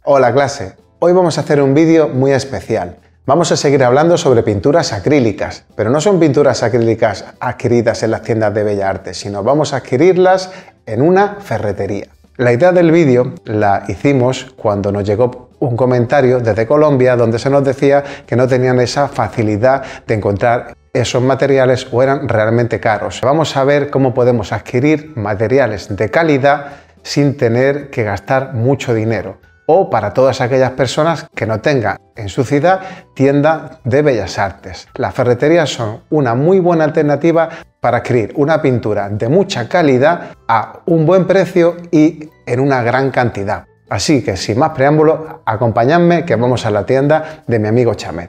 Hola clase, hoy vamos a hacer un vídeo muy especial. Vamos a seguir hablando sobre pinturas acrílicas, pero no son pinturas acrílicas adquiridas en las tiendas de Bellas Artes, sino vamos a adquirirlas en una ferretería. La idea del vídeo la hicimos cuando nos llegó un comentario desde Colombia donde se nos decía que no tenían esa facilidad de encontrar esos materiales o eran realmente caros. Vamos a ver cómo podemos adquirir materiales de calidad sin tener que gastar mucho dinero, o para todas aquellas personas que no tengan en su ciudad tienda de Bellas Artes. Las ferreterías son una muy buena alternativa para adquirir una pintura de mucha calidad a un buen precio y en una gran cantidad. Así que sin más preámbulos, acompañadme que vamos a la tienda de mi amigo Chamet.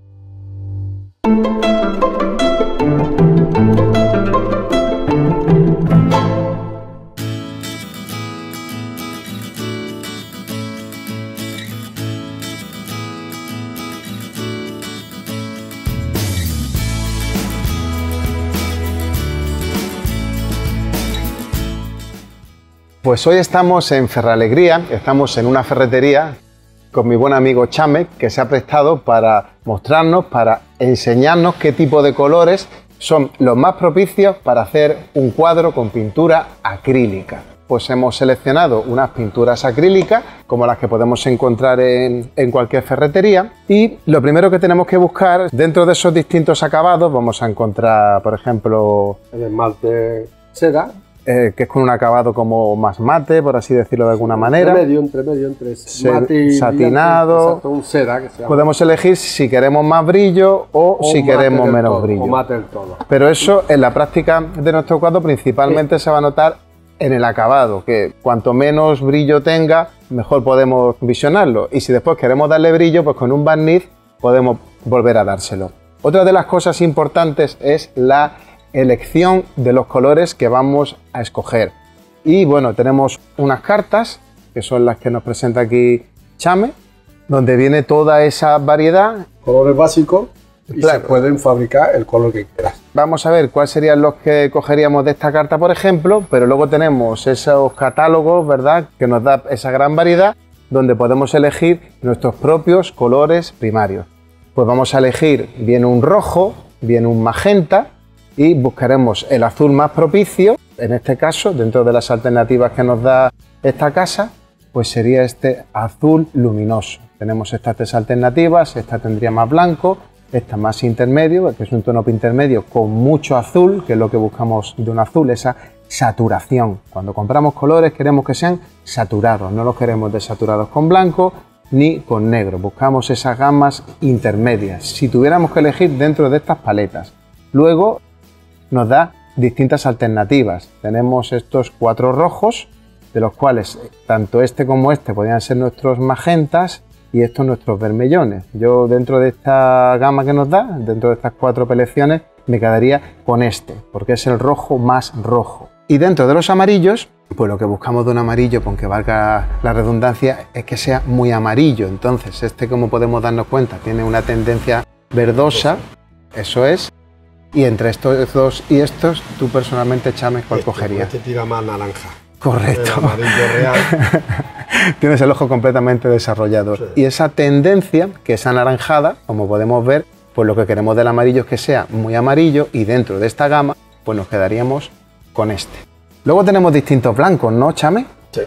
Pues hoy estamos en Ferralegría, estamos en una ferretería con mi buen amigo Chamet, que se ha prestado para mostrarnos, para enseñarnos qué tipo de colores son los más propicios para hacer un cuadro con pintura acrílica. Pues hemos seleccionado unas pinturas acrílicas como las que podemos encontrar en cualquier ferretería, y lo primero que tenemos que buscar dentro de esos distintos acabados vamos a encontrar, por ejemplo, el esmalte seda, que es con un acabado como más mate, por así decirlo de alguna manera. Entre medio, entre mate y satinado. Exacto, un seda que se llama. Podemos elegir si queremos más brillo o si queremos menos brillo. O mate del todo. Pero eso en la práctica de nuestro cuadro principalmente se va a notar en el acabado, que cuanto menos brillo tenga, mejor podemos visionarlo. Y si después queremos darle brillo, pues con un barniz podemos volver a dárselo. Otra de las cosas importantes es la elección de los colores que vamos a escoger. Y bueno, tenemos unas cartas que son las que nos presenta aquí Chamet, donde viene toda esa variedad. Colores básicos y claro, se pueden fabricar el color que quieras. Vamos a ver cuáles serían los que cogeríamos de esta carta, por ejemplo, pero luego tenemos esos catálogos, ¿verdad?, que nos da esa gran variedad donde podemos elegir nuestros propios colores primarios. Pues vamos a elegir bien un rojo, bien un magenta, y buscaremos el azul más propicio. En este caso, dentro de las alternativas que nos da esta casa, pues sería este azul luminoso. Tenemos estas tres alternativas, esta tendría más blanco, esta más intermedio, que es un tono intermedio con mucho azul, que es lo que buscamos de un azul, esa saturación. Cuando compramos colores queremos que sean saturados, no los queremos desaturados con blanco ni con negro, buscamos esas gamas intermedias, si tuviéramos que elegir dentro de estas paletas. Luego nos da distintas alternativas. Tenemos estos cuatro rojos, de los cuales tanto este como este podrían ser nuestros magentas y estos nuestros vermellones. Yo dentro de esta gama que nos da, dentro de estas cuatro selecciones, me quedaría con este, porque es el rojo más rojo. Y dentro de los amarillos, pues lo que buscamos de un amarillo, aunque valga la redundancia, es que sea muy amarillo. Entonces este, como podemos darnos cuenta, tiene una tendencia verdosa, eso es. Y entre estos dos y estos, tú personalmente, Chamet, ¿cuál cogerías? Este tira más naranja. Correcto. El amarillo real. Tienes el ojo completamente desarrollado. Sí. Y esa tendencia, que es anaranjada, como podemos ver, pues lo que queremos del amarillo es que sea muy amarillo, y dentro de esta gama, pues nos quedaríamos con este. Luego tenemos distintos blancos, ¿no, Chamet? Sí.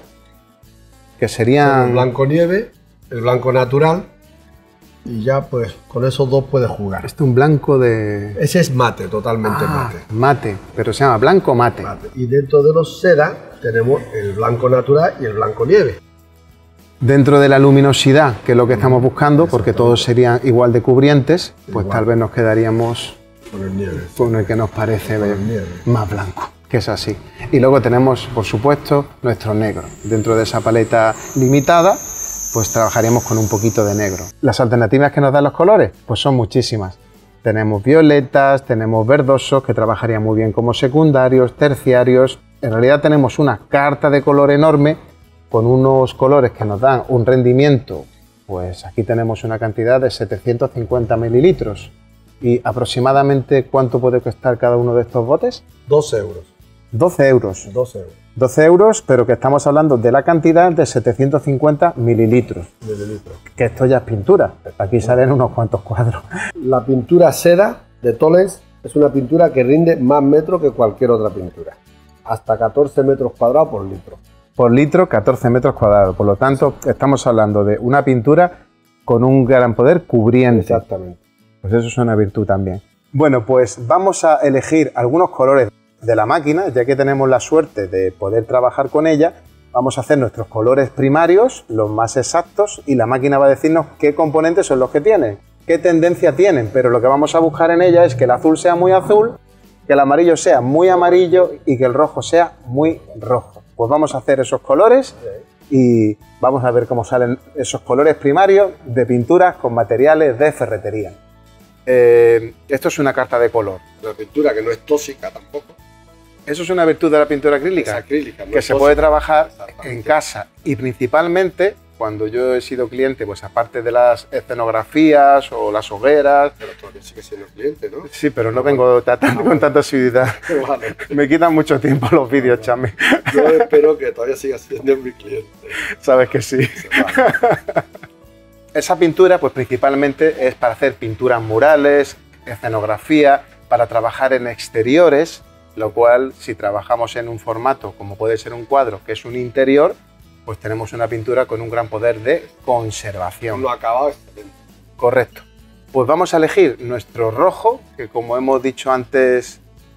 Que serían... El blanco nieve, el blanco natural, y ya pues con esos dos puedes jugar. Este es un blanco de... Ese es mate, totalmente mate. Mate, pero se llama blanco mate. Y dentro de los seda tenemos el blanco natural y el blanco nieve. Dentro de la luminosidad, que es lo que estamos buscando, porque todos serían igual de cubrientes, pues tal vez nos quedaríamos con el nieve, con el que nos parece más blanco, que es así. Y luego tenemos, por supuesto, nuestro negro. Dentro de esa paleta limitada, pues trabajaríamos con un poquito de negro. Las alternativas que nos dan los colores, pues son muchísimas. Tenemos violetas, tenemos verdosos, que trabajarían muy bien como secundarios, terciarios. En realidad tenemos una carta de color enorme, con unos colores que nos dan un rendimiento, pues aquí tenemos una cantidad de 750 mililitros. ¿Y aproximadamente cuánto puede costar cada uno de estos botes? 2 euros. 12 euros. 12 euros. 12 euros, pero que estamos hablando de la cantidad de 750 mililitros. Que esto ya es pintura. Aquí salen unos cuantos cuadros. La pintura seda de Tollens es una pintura que rinde más metros que cualquier otra pintura. Hasta 14 metros cuadrados por litro. Por litro, 14 metros cuadrados. Por lo tanto, estamos hablando de una pintura con un gran poder cubriente. Exactamente. Pues eso es una virtud también. Bueno, pues vamos a elegir algunos colores de la máquina, ya que tenemos la suerte de poder trabajar con ella. Vamos a hacer nuestros colores primarios, los más exactos, y la máquina va a decirnos qué componentes son los que tienen, qué tendencia tienen, pero lo que vamos a buscar en ella es que el azul sea muy azul, que el amarillo sea muy amarillo y que el rojo sea muy rojo. Pues vamos a hacer esos colores y vamos a ver cómo salen esos colores primarios de pinturas con materiales de ferretería. Esto es una carta de color. Una pintura que no es tóxica tampoco. Eso es una virtud de la pintura acrílica, Es acrílica, no que es se tóxica. puede trabajar en casa y principalmente cuando yo he sido cliente, pues aparte de las escenografías o las hogueras. Pero todavía sigue siendo cliente, ¿no? Sí, pero no vengo tratando con tanta asiduidad. Vale. Me quitan mucho tiempo los vídeos, Chame. Yo espero que todavía siga siendo mi cliente. Sabes que sí. Esa pintura, pues principalmente es para hacer pinturas murales, escenografía, para trabajar en exteriores, lo cual, si trabajamos en un formato como puede ser un cuadro, que es un interior, pues tenemos una pintura con un gran poder de conservación. Lo acabado excelente. Correcto. Pues vamos a elegir nuestro rojo, que como hemos dicho antes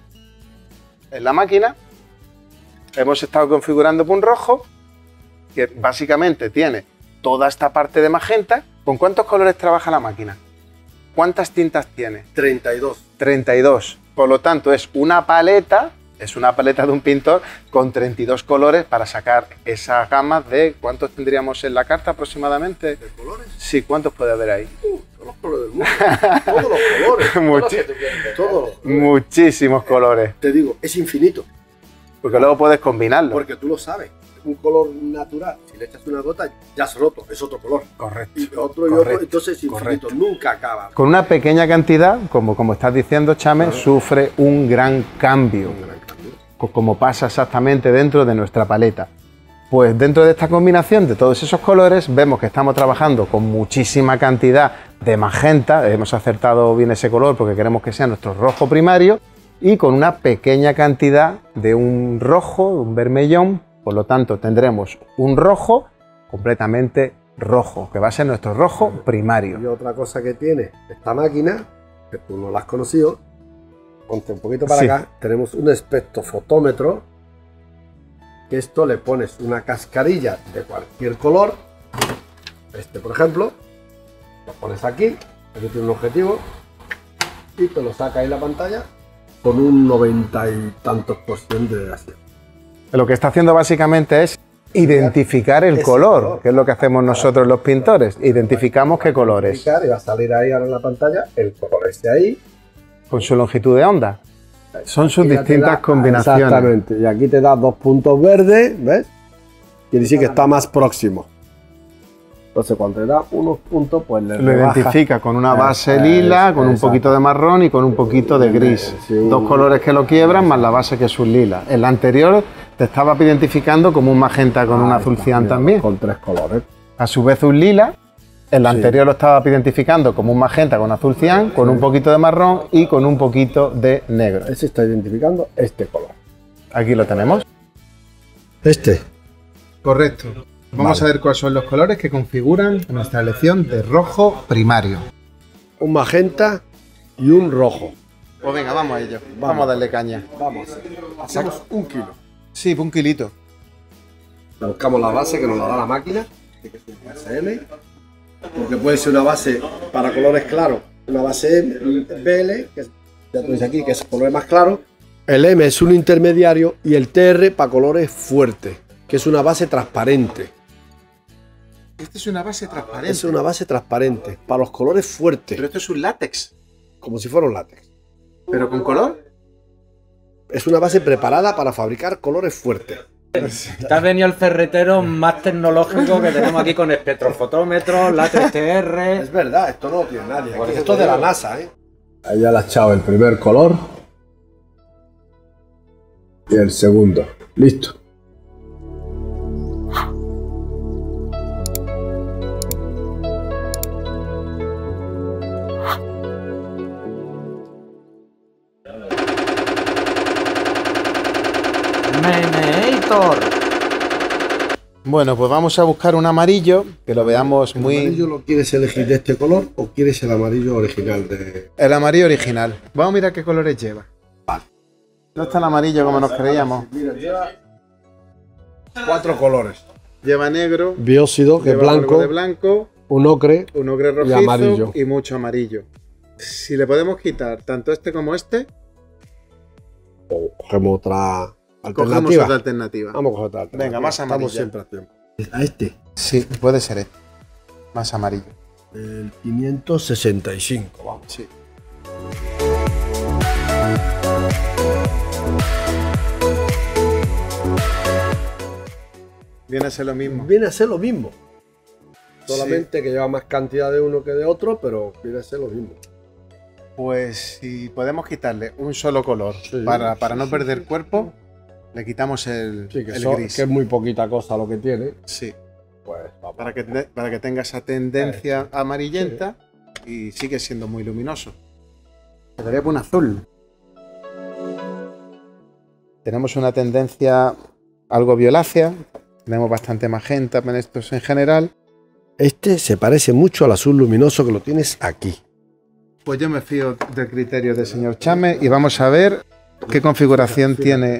en la máquina, hemos estado configurando un rojo, que básicamente tiene toda esta parte de magenta. ¿Con cuántos colores trabaja la máquina? ¿Cuántas tintas tiene? 32. 32. Por lo tanto, es una paleta de un pintor con 32 colores para sacar esa gama de... ¿Cuántos tendríamos en la carta aproximadamente? ¿De colores? Sí, ¿cuántos puede haber ahí? Todos los colores del mundo. Todos los colores. Todos los colores. Muchísimos colores. Te digo, es infinito. Porque luego puedes combinarlo. Porque tú lo sabes. Un color natural, si le echas una gota, ya se roto, es otro color. Correcto. Y otro y otro, entonces es infinito, nunca acaba. Con una pequeña cantidad, como estás diciendo, Chame, sufre un gran cambio. Como pasa exactamente dentro de nuestra paleta. Pues dentro de esta combinación de todos esos colores, vemos que estamos trabajando con muchísima cantidad de magenta. Hemos acertado bien ese color porque queremos que sea nuestro rojo primario. Y con una pequeña cantidad de un rojo, un vermellón. Por lo tanto, tendremos un rojo completamente rojo, que va a ser nuestro rojo primario. Y otra cosa que tiene esta máquina, que tú no la has conocido, ponte un poquito para acá, tenemos un espectrofotómetro, que esto le pones una cascarilla de cualquier color, este por ejemplo, lo pones aquí tiene un objetivo, y te lo saca ahí la pantalla con un 90 y tantos % de acción. Lo que está haciendo básicamente es identificar el color, que es lo que hacemos nosotros los pintores. Identificamos qué color es. Y va a salir ahí ahora en la pantalla el color este ahí. Con su longitud de onda. Son sus distintas combinaciones. Exactamente. Y aquí te da 2 puntos verdes, ¿ves? Quiere decir que está más próximo. Entonces cuando te da unos puntos, pues le lo identifica con una base lila, con un poquito de marrón y con un poquito de gris. Dos colores que lo quiebran más la base que es un lila. El anterior te estaba identificando como un magenta con un azul cian también. Con 3 colores. A su vez un lila. El anterior lo estaba identificando como un magenta con azul cian, con un poquito de marrón y con un poquito de negro. Ese está identificando este color. Aquí lo tenemos. Este. Correcto. Vamos a ver cuáles son los colores que configuran nuestra elección de rojo primario. Un magenta y un rojo. Pues venga, vamos a ello. Vamos a darle caña. Vamos. Hacemos 1 kilo. Sí, un kilito. Buscamos la base que nos la da la máquina, que es un SL, porque puede ser una base para colores claros, una base BL, que ya tenéis aquí, que es colores más claros. El M es un intermediario y el TR para colores fuertes, que es una base transparente. Esta es una base transparente. Es una base transparente, para los colores fuertes. Pero esto es un látex. Como si fuera un látex. ¿Pero con color? Es una base preparada para fabricar colores fuertes. Te has venido el ferretero más tecnológico que tenemos aquí con espectrofotómetros, látex TR. Es verdad, esto no lo tiene nadie. Esto es de la NASA, ¿eh? Ahí ya le ha echado el primer color. Y el segundo. Listo. Meneator. Bueno, pues vamos a buscar un amarillo que lo veamos ¿El muy... amarillo lo quieres elegir de este color o quieres el amarillo original de...? El amarillo original. Vamos a mirar qué colores lleva. Vale. No está el amarillo como nos creíamos. Mira, lleva 4 colores. Lleva negro, Bióxido, que es lleva algo blanco, de blanco, un ocre. un ocre rojizo amarillo. y mucho amarillo. Si le podemos quitar tanto este como este, O cogemos otra cogemos alternativa. otra alternativa. Vamos a coger otra alternativa. Venga, más amarilla. Estamos siempre a tiempo. A este. Sí, puede ser este. Más amarillo. El 565, vamos. Sí. Viene a ser lo mismo. Viene a ser lo mismo. Solamente que lleva más cantidad de uno que de otro, pero viene a ser lo mismo. Pues si podemos quitarle un solo color Sí, para sí, no sí, perder sí. cuerpo, le quitamos el, Sí, que, el eso- gris. que es muy poquita cosa lo que tiene. Sí, Pues vamos. para que tenga esa tendencia amarillenta y sigue siendo muy luminoso. Quedaría por un azul. Tenemos una tendencia algo violácea, tenemos bastante magenta en estos en general. Este se parece mucho al azul luminoso que lo tienes aquí. Pues yo me fío del criterio del señor Chame y vamos a ver qué configuración Fíjate. tiene.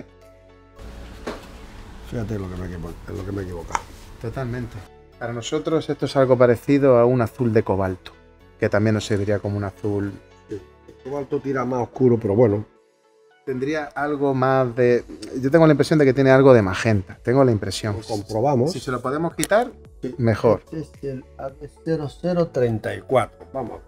Fíjate lo que me he equivocado. Totalmente. Para nosotros esto es algo parecido a un azul de cobalto, que también nos serviría como un azul. El cobalto tira más oscuro, pero bueno. Tendría algo más de... Yo tengo la impresión de que tiene algo de magenta, tengo la impresión. Lo comprobamos. Si se lo podemos quitar, mejor. Este es el AB0034. Vamos.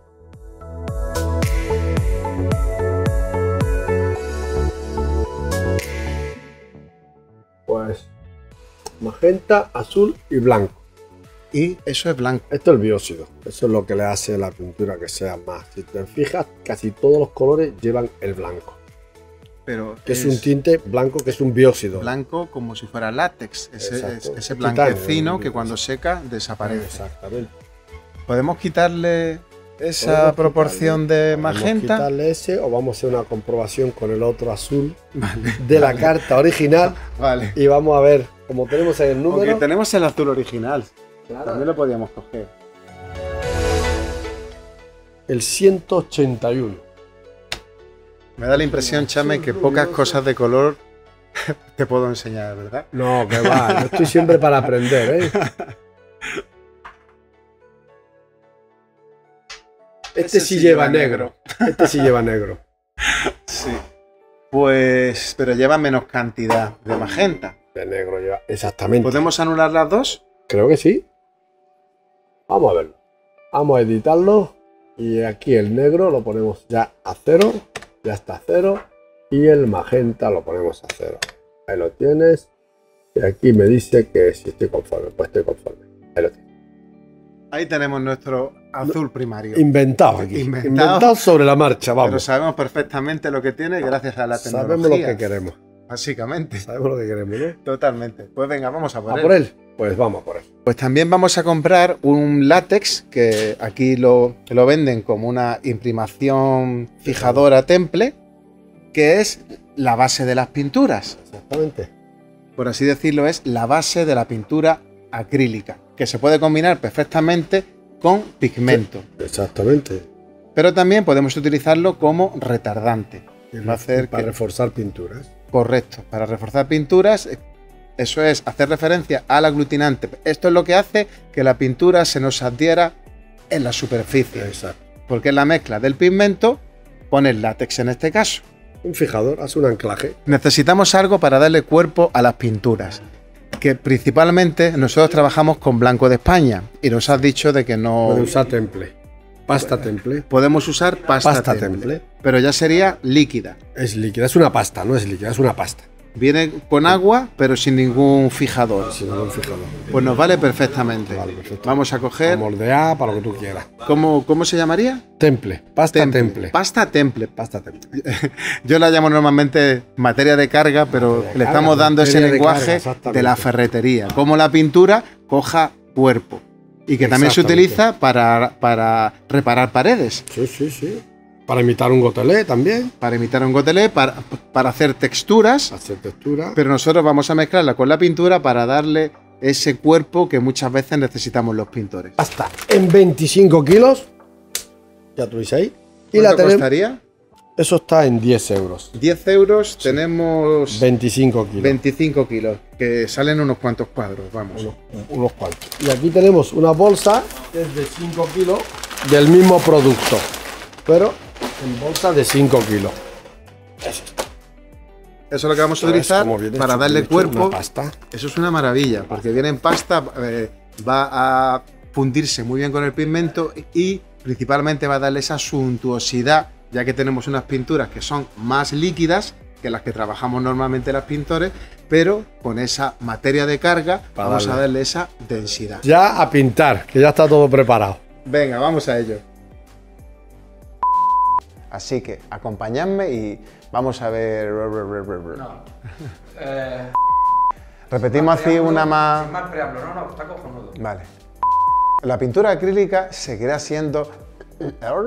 Pues magenta, azul y blanco. Y eso es blanco. Esto es el bióxido. Eso es lo que le hace a la pintura que sea más. Si te fijas, casi todos los colores llevan el blanco. Pero Que es un tinte blanco, que es un bióxido. blanco como si fuera látex. Exacto. Ese Titanio, blanquecino que cuando seca desaparece. Exactamente. ¿Podemos quitarle esa Podemos proporción de magenta? Vamos a quitarle ese o vamos a hacer una comprobación con el otro azul Vale. de la carta original Vale. y vamos a ver, como tenemos ahí el Aunque número. tenemos el azul original. Claro. También lo podíamos coger. El 181. Me da la impresión, Chame, que pocas cosas de color te puedo enseñar, ¿verdad? No, que va, yo estoy siempre para aprender, ¿eh? Este sí lleva negro. Este sí lleva negro. Sí. Pues, pero lleva menos cantidad de magenta. De negro lleva, exactamente. ¿Podemos anular las dos? Creo que sí. Vamos a verlo. Vamos a editarlo. Y aquí el negro lo ponemos ya a 0. Ya está a 0. Y el magenta lo ponemos a 0. Ahí lo tienes. Y aquí me dice que si estoy conforme. Pues estoy conforme. Ahí lo tienes. Ahí tenemos nuestro azul primario. Inventado aquí. Inventado. Inventado sobre la marcha, Pero vamos. sabemos perfectamente lo que tiene gracias a la tecnología. Sabemos lo que queremos. Básicamente. Sabemos lo que queremos, ¿no? Totalmente. Pues venga, vamos a por ¿A él. por él? Pues vamos a por él. Pues también vamos a comprar un látex que aquí lo venden como una imprimación fijadora temple, que es la base de las pinturas. Exactamente. Por así decirlo, es la base de la pintura acrílica, que se puede combinar perfectamente con pigmento. Exactamente. Pero también podemos utilizarlo como retardante. Va a hacer para que- reforzar pinturas. Correcto, para reforzar pinturas, eso es hacer referencia al aglutinante. Esto es lo que hace que la pintura se nos adhiera en la superficie, Exacto. porque es la mezcla del pigmento con el látex en este caso. Un fijador, hace un anclaje. Necesitamos algo para darle cuerpo a las pinturas, que principalmente nosotros trabajamos con blanco de España y nos has dicho de que no Puede usar temple. Pasta temple. podemos usar pasta, Pasta temple, temple. pero ya sería líquida. Es líquida, es una pasta, no es líquida, es una pasta. Viene con agua, pero sin ningún fijador. Sin ningún fijador. Pues nos vale perfectamente. Vale, perfecto. Vamos a coger... A moldear para lo que tú quieras. ¿Cómo se llamaría? Temple. Pasta temple. Pasta temple. Pasta temple. Yo la llamo normalmente materia de carga, pero Materia de le carga, estamos dando ese materia de lenguaje carga, exactamente. de la ferretería. Como la pintura coja cuerpo. Y que también se Exactamente. utiliza para reparar paredes. Sí, sí, sí. Para imitar un gotelé también. Para imitar un gotelé, para hacer texturas. Hacer textura. Pero nosotros vamos a mezclarla con la pintura para darle ese cuerpo que muchas veces necesitamos los pintores. Hasta en 25 kilos. Ya tú veis ahí. Y la ¿Cuánto tenemos. costaría? Eso está en 10 euros. 10 euros, tenemos 25 kilos. 25 kilos, que salen unos cuantos cuadros, vamos. Unos cuantos. Y aquí tenemos una bolsa que es de 5 kilos del mismo producto. Pero en bolsa de 5 kilos. Eso es lo que vamos a utilizar Como viene para hecho, darle viene hecho cuerpo. una pasta. Eso es una maravilla, porque viene en pasta, va a fundirse muy bien con el pigmento y principalmente va a darle esa suntuosidad, ya que tenemos unas pinturas que son más líquidas que las que trabajamos normalmente los pintores, pero con esa materia de carga Para vamos a darle. darle esa densidad. Ya a pintar, que ya está todo preparado. Venga, vamos a ello. Así que acompañadme y vamos a ver. No. Repetimos así una más. Sin más preámbulo, no, está cojonudo. Vale. La pintura acrílica seguirá siendo.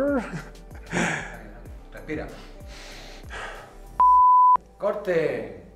Respira. ¡Corte!